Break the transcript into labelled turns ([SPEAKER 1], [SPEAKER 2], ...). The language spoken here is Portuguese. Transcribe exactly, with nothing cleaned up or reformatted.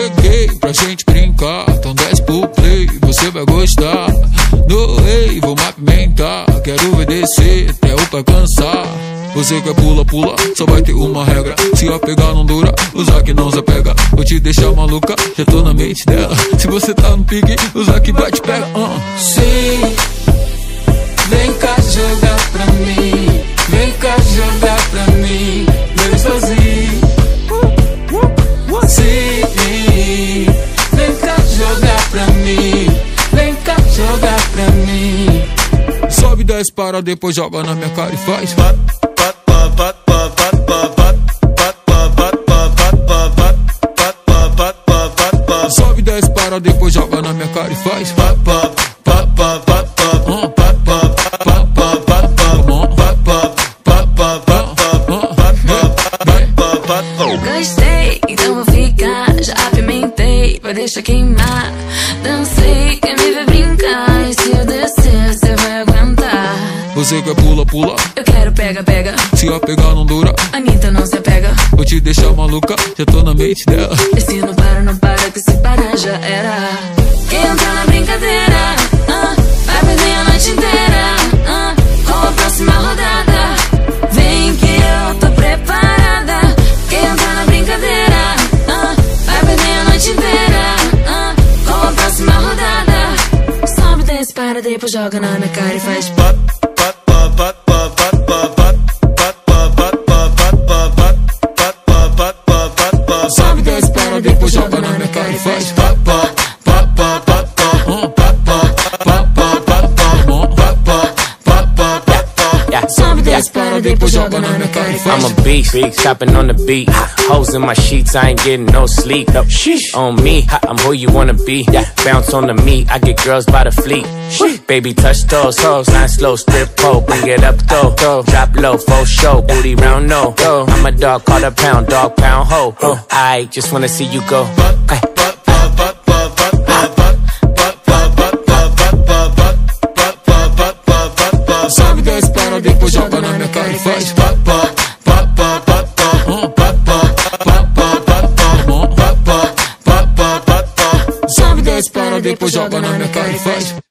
[SPEAKER 1] cheguei pra gente brincar, então desce pro play, você vai gostar. No rei, vou me apimentar, quero ver descer até o pé cansar. Você quer pula, pula, só vai ter uma regra. Se a pegar não dura, usar que não se pega. Vou te deixar maluca, já tô na mente dela. Se você tá no pique, usar que vai te pega. uh.
[SPEAKER 2] Sim, vem cá jogar pra mim. Vem cá jogar pra mim, bebe sozinho. Sim, vem cá jogar pra mim. Vem cá jogar pra mim.
[SPEAKER 1] Sobe, desce, para, depois joga na minha cara e faz. Sobe, desce, para, depois joga na minha cara e faz.
[SPEAKER 3] Gostei, então vou ficar. Já apimentei, vai deixar queimar. Dancei, quer me ver brincar. E se eu descer, você vai aguentar.
[SPEAKER 1] Você quer pula, pula,
[SPEAKER 3] eu quero pega, pega.
[SPEAKER 1] Se a pegar não dura,
[SPEAKER 3] Anitta não se apega.
[SPEAKER 1] vou te deixar maluca, já tô na mente dela.
[SPEAKER 3] E se não para, não para, que se parar já era. Quem entra na brincadeira, ah, vai perder a noite inteira, ah, com a próxima rodada. Vem que eu tô preparada. Quem entra na brincadeira, ah, vai perder a noite inteira, ah, com a próxima rodada. Sobe, desce, para, depois joga na minha cara e faz pop.
[SPEAKER 1] Sobe, desce, para, depois joga na minha cara e faz. Sobe, desce, para, depois joga na minha cara e faz.
[SPEAKER 4] I'm a beast, beast, chopping on the beat. Hoes in my sheets, I ain't getting no sleep. No, sheesh. On me, I'm who you wanna be. Bounce on the meat, I get girls by the fleet. Baby, touch those hoes, line slow, strip pole, bring it up though. Drop low, full show, booty round no. I'm a dog, call a pound, dog pound ho. I just wanna see you go. Ay.
[SPEAKER 1] Sobe, desce, para, depois joga na minha cara e faz. Sobe, desce, para, depois joga na minha cara e faz.